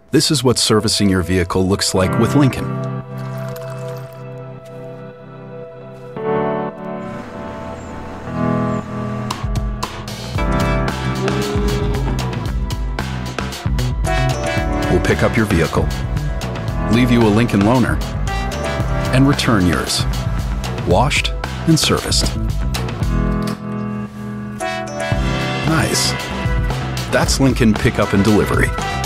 This is what servicing your vehicle looks like with Lincoln. We'll pick up your vehicle, leave you a Lincoln loaner, and return yours, washed and serviced. Nice. That's Lincoln Pickup and Delivery.